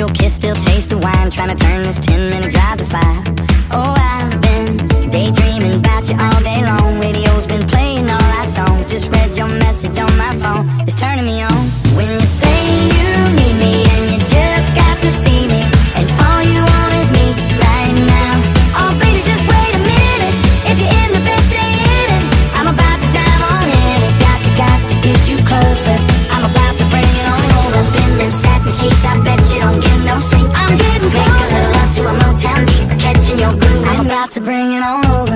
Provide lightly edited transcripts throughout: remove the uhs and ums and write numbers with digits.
your kiss still tastes of wine, trying to turn this 10-minute drive to 5. Oh, I've been daydreaming about you all day long. Radio's been playing all our songs. Just read your message on my phone, it's turning me on. When you say you need me and you just got to see me, and all you want is me right now. Oh baby, just wait a minute. If you're in the best, stay in it. I'm about to dive on in it. Got to get you closer. I'm about to bring it on over. Been in satin sheets, I bet you don't get no sleep. I'm getting closer. Make a love to a Motown beat, catching your groove. I'm about to bring it on over.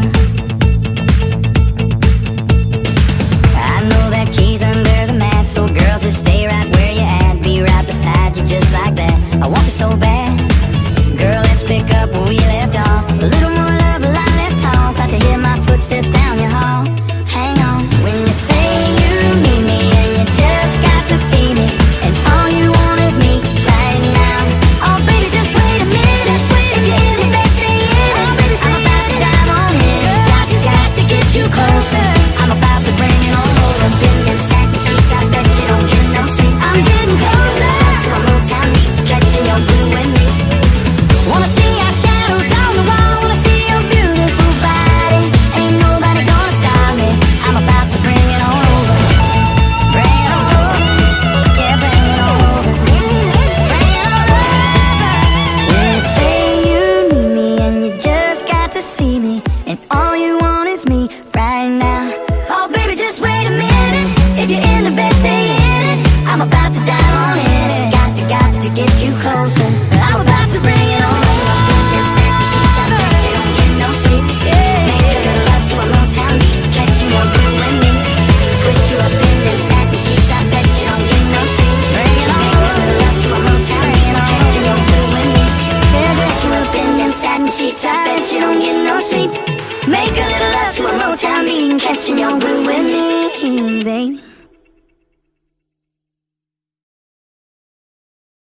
I know that key's under the mat, so girl, just stay right where you're at. Be right beside you just like that. I want you so bad. Girl, let's pick up where we left off. A little more love, a lot less talk. About to hear my footsteps down your hall. Hang on. When you say you need me and you just got to see me, and all you want is me right now. Oh baby, just wait a minute. Just wait a minute. If you're in the best, stay in it. Oh baby, I'm about to dive on in. Got to get you closer. I'm about to bring it on over. Been in satin sheets, I bet you don't get no sleep. I'm getting closer to a Motown beat, catching your groove with me. Wanna see our shadows on the wall, wanna see your beautiful body. Ain't nobody gonna stop me. I'm about to bring it on over. Bring it on over. Yeah, bring it on over. Bring it on over. When you say you need me and you just got to see me, and all you want is me right now. Oh baby, just wait a minute. If you're in the bed, stay in it. I'm about to dive on in it. Got to get you closer. I'm about to bring it on. I bet you don't get no sleep. Make a little love to a Motown beat, catching your groove with me, baby.